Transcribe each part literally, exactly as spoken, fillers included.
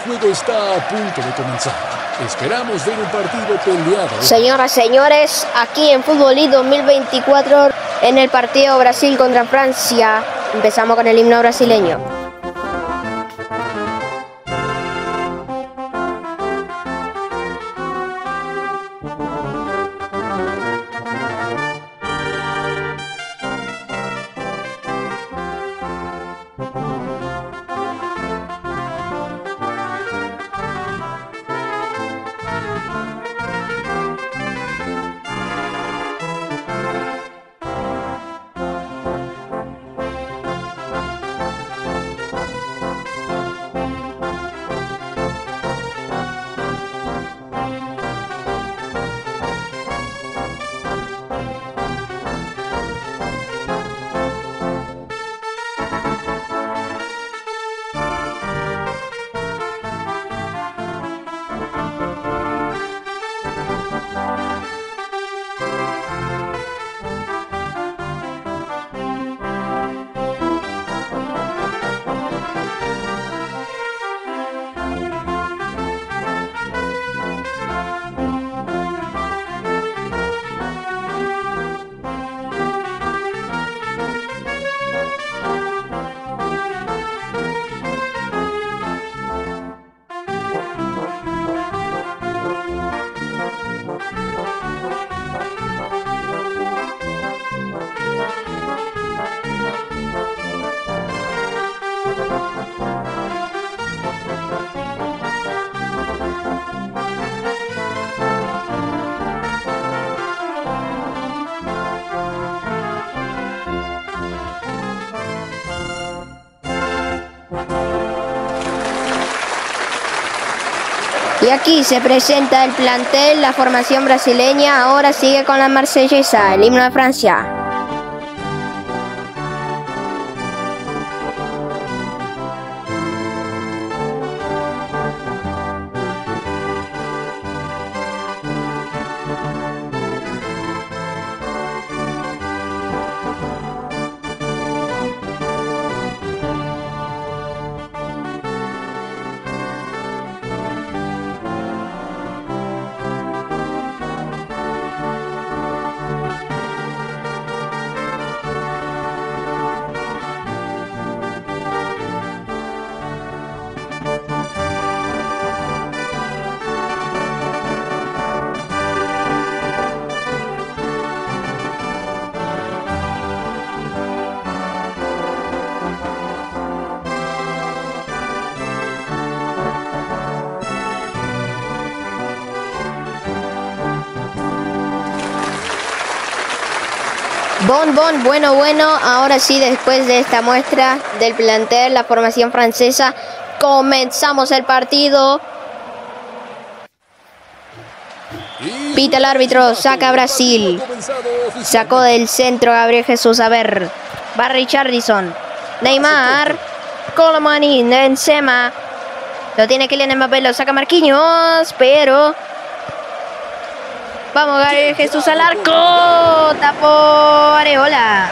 juego está a punto de comenzar. Esperamos ver un partido peleado. Señoras y señores, aquí en Fútbol League dos mil veinticuatro, en el partido Brasil contra Francia, empezamos con el himno brasileño. Y aquí se presenta el plantel, la formación brasileña. Ahora sigue con la marsellesa, el himno de Francia. Bon, bon, bueno, bueno, ahora sí, después de esta muestra del plantel, la formación francesa, comenzamos el partido. Pita el árbitro, saca a Brasil. Sacó del centro Gabriel Jesús, a ver, va Richarlison, Neymar, Colomani, Benzema. Lo tiene Kylian Mbappé, lo saca Marquinhos, pero... Vamos, Gabriel Jesús al arco. Tapó Areola.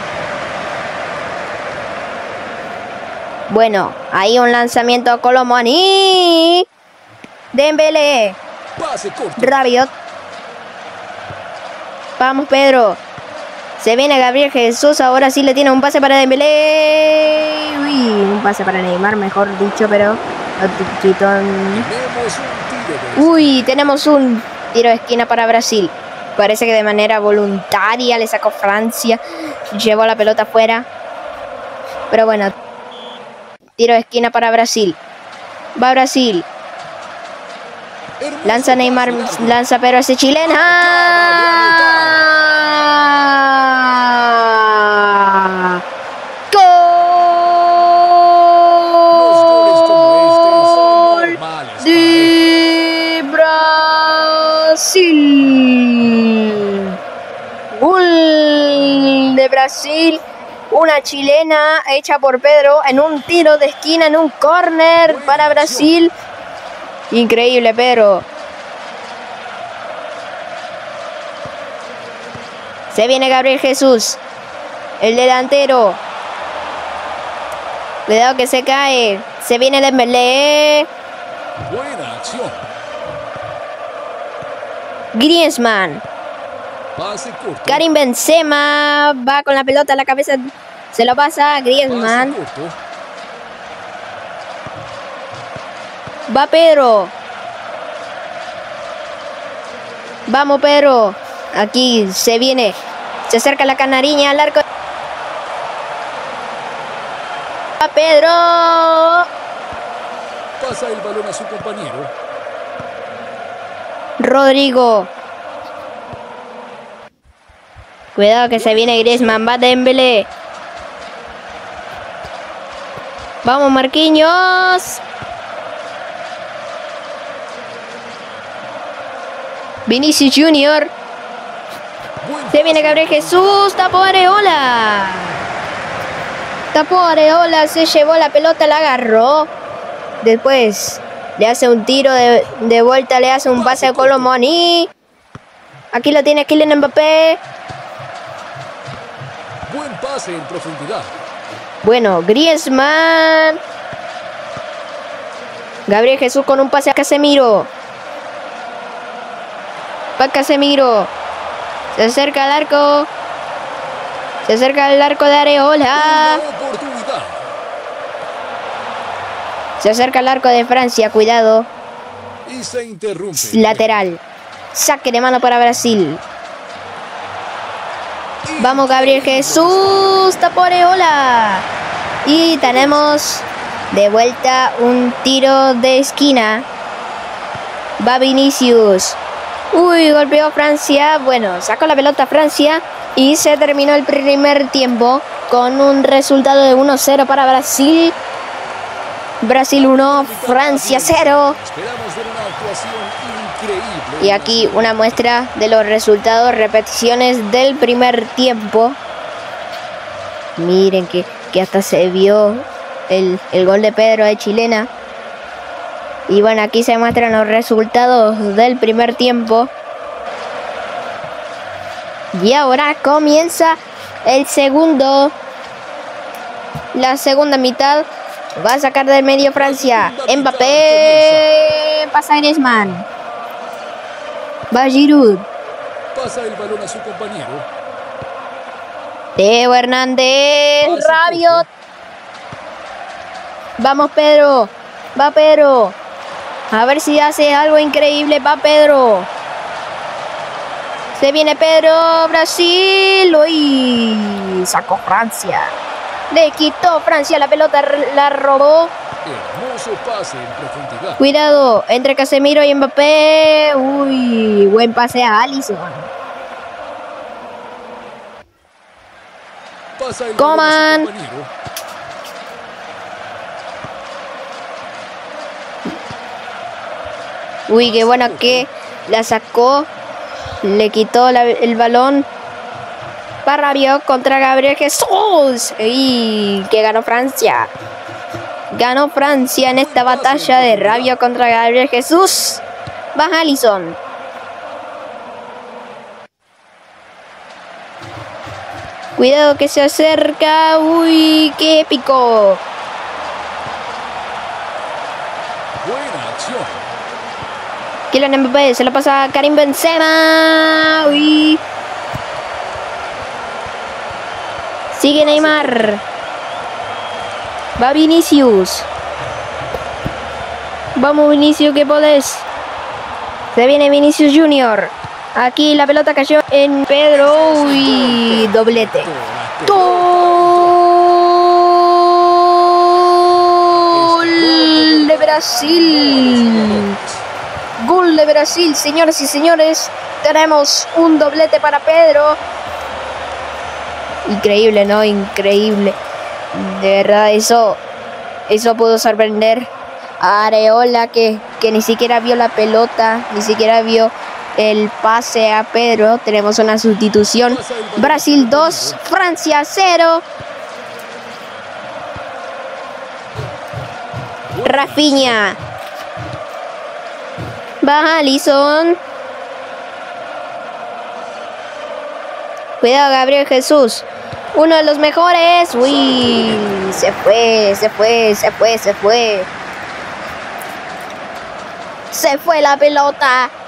Bueno, ahí un lanzamiento a Colomani. Dembélé. Rabiot. Vamos, Pedro. Se viene Gabriel Jesús. Ahora sí le tiene un pase para Dembélé. Uy, un pase para Neymar, mejor dicho, pero... Uy, tenemos un... tiro de esquina para Brasil. Parece que de manera voluntaria le sacó Francia. Llevó la pelota afuera. Pero bueno. Tiro de esquina para Brasil. Va Brasil. Lanza Neymar. Lanza pero ese chilena. ¡Gol! De Brasil. Gol de Brasil. Una chilena hecha por Pedro en un tiro de esquina, en un córner para Brasil. Increíble, Pedro. Se viene Gabriel Jesús, el delantero. Cuidado que se cae. Se viene Dembélé. Buena acción. Griezmann. Pase corto. Karim Benzema va con la pelota a la cabeza. Se lo pasa a Griezmann. Pase corto. Va Pedro. Vamos Pedro. Aquí se viene. Se acerca la canariña al arco. Va Pedro. Pasa el balón a su compañero. Rodrigo. Cuidado que se viene Griezmann. Va Dembélé. Vamos Marquinhos. Vinicius Junior. Se viene Gabriel Jesús. Tapó Areola. Tapó Areola. Se llevó la pelota. La agarró. Después le hace un tiro de, de vuelta. Le hace un pase a Colomani. Aquí lo tiene Kylian Mbappé. Buen pase en profundidad. Bueno, Griezmann. Gabriel Jesús con un pase a Casemiro. Va Casemiro. Se acerca al arco. Se acerca al arco de Areola. Oportunidad. Se acerca al arco de Francia. Cuidado. Y se interrumpe. Lateral. Saque de mano para Brasil. Vamos Gabriel Jesús. Tapó Areola. Y tenemos de vuelta un tiro de esquina. Va Vinicius. Uy, golpeó Francia. Bueno, sacó la pelota Francia. Y se terminó el primer tiempo con un resultado de uno cero para Brasil. Brasil uno, Francia cero. Esperamos ver una actuación increíble. Y aquí una muestra de los resultados, repeticiones del primer tiempo. Miren que, que hasta se vio el, el gol de Pedro de chilena. Y bueno, aquí se muestran los resultados del primer tiempo. Y ahora comienza el segundo. La segunda mitad. Va a sacar del medio Francia. Mbappé. Pasa a Griezmann. Va Giroud. Pasa el balón a su compañero. Teo Hernández. Rabiot. Vamos Pedro. Va Pedro. A ver si hace algo increíble. Va Pedro. Se viene Pedro. Brasil. Uy. Sacó Francia. Le quitó Francia la pelota. La robó. Hermoso pase en profundidad. Cuidado. Entre Casemiro y Mbappé. Uy. Buen pase a Alisson. Pasa el Coman. balón a su compañero. Uy, qué bueno que la sacó. Le quitó la, el balón. Para Rabiot contra Gabriel Jesús. Y que ganó Francia. Ganó Francia en esta batalla de Rabiot contra Gabriel Jesús. Va Alisson. Cuidado que se acerca. Uy, qué épico. Buena acción. Kylian Mbappé se lo pasa a Karim Benzema. Uy. Sigue Neymar. Va Vinicius. Vamos Vinicius, que podés. Se viene Vinicius Junior. Aquí la pelota cayó en Pedro. Uy, doblete. Gol de Brasil. Gol de Brasil, señoras y señores. Tenemos un doblete para Pedro. Increíble, ¿no? Increíble. De verdad, eso, eso pudo sorprender a Areola, que, que ni siquiera vio la pelota, ni siquiera vio el pase a Pedro. Tenemos una sustitución. Brasil dos, Francia cero. Rafinha. Va Alisson. Cuidado Gabriel Jesús. Uno de los mejores. Uy, se fue, se fue, se fue, se fue. Se fue la pelota.